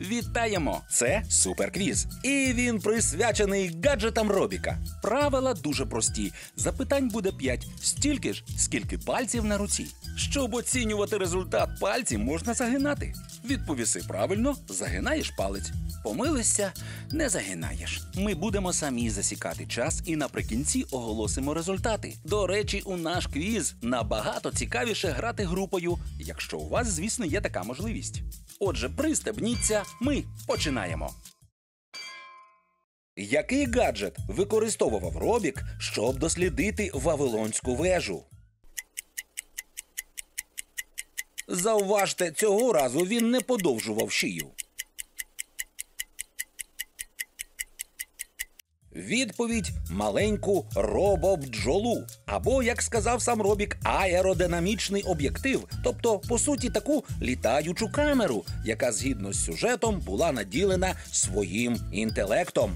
Вітаємо! Це суперквіз. І він присвячений гаджетам Робіка. Правила дуже прості. Запитань буде 5. Стільки ж, скільки пальців на руці. Щоб оцінювати результат пальців, можна загинати. Відповіси правильно – загинаєш палець. Помилився – не загинаєш. Ми будемо самі засікати час і наприкінці оголосимо результати. До речі, у наш квіз набагато цікавіше грати групою, якщо у вас, звісно, є така можливість. Отже, пристебніться, ми починаємо. Який гаджет використовував Робік, щоб дослідити Вавилонську вежу? Зауважте, цього разу він не подовжував шию. Відповідь – маленьку робобджолу. Або, як сказав сам Робік, аеродинамічний об'єктив. Тобто, по суті, таку літаючу камеру, яка згідно з сюжетом була наділена своїм інтелектом.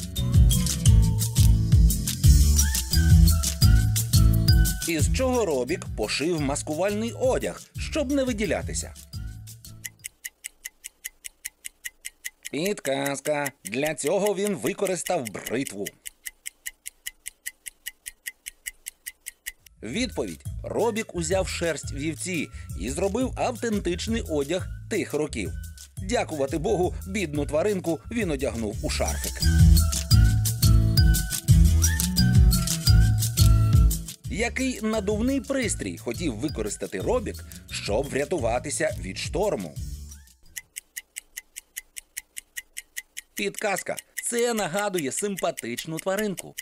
Із чого Робік пошив маскувальний одяг, щоб не виділятися? Підказка. Для цього він використав бритву. Відповідь. Робік узяв шерсть вівці і зробив автентичний одяг тих років. Дякувати Богу, бідну тваринку він одягнув у шарфик. Який надувний пристрій хотів використати Робік, щоб врятуватися від шторму? Підказка. Це нагадує симпатичну тваринку.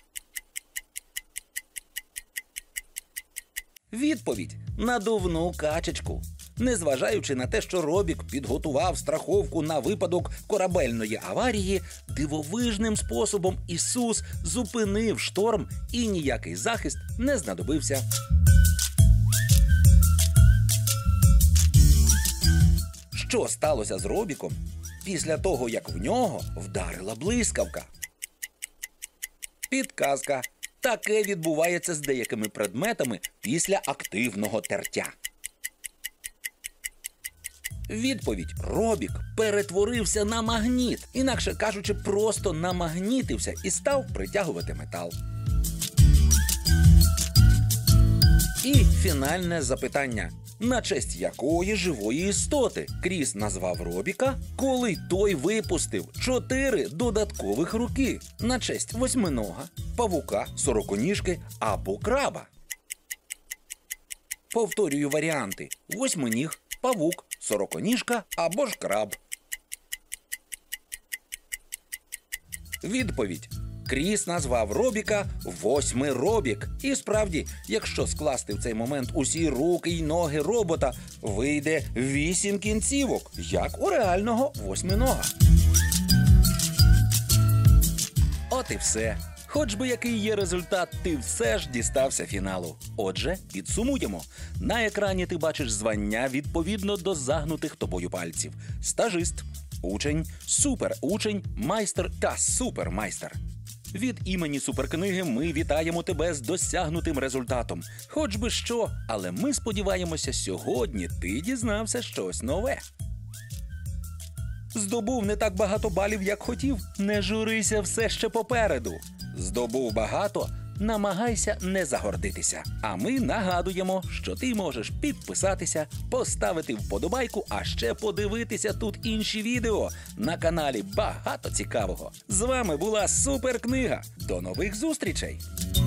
Відповідь. Надувну качечку. Незважаючи на те, що Робік підготував страховку на випадок корабельної аварії, дивовижним способом Ісус зупинив шторм і ніякий захист не знадобився. Що сталося з Робіком після того, як в нього вдарила блискавка? Підказка. Таке відбувається з деякими предметами після активного тертя. Відповідь. Робік перетворився на магніт. Інакше кажучи, просто намагнітився і став притягувати метал. І фінальне запитання. На честь якої живої істоти Кріс назвав Робіка, коли той випустив 4 додаткових руки? На честь восьминога, павука, сороконіжки або краба? Повторюю варіанти. Восьминіг, павук, сороконіжка або ж краб. Відповідь. Кріс назвав Робіка Восьмиробік. І справді, якщо скласти в цей момент усі руки й ноги робота, вийде 8 кінцівок, як у реального восьминога. От і все. Хоч би який є результат, ти все ж дістався фіналу. Отже, підсумуємо. На екрані ти бачиш звання відповідно до загнутих тобою пальців. Стажист, учень, суперучень, майстер та супермайстер. Від імені Суперкниги ми вітаємо тебе з досягнутим результатом. Хоч би що, але ми сподіваємося, сьогодні ти дізнався щось нове. Здобув не так багато балів, як хотів? Не журися, все ще попереду. Здобув багато? Намагайся не загордитися. А ми нагадуємо, що ти можеш підписатися, поставити вподобайку, а ще подивитися тут інші відео. На каналі багато цікавого. З вами була Суперкнига. До нових зустрічей!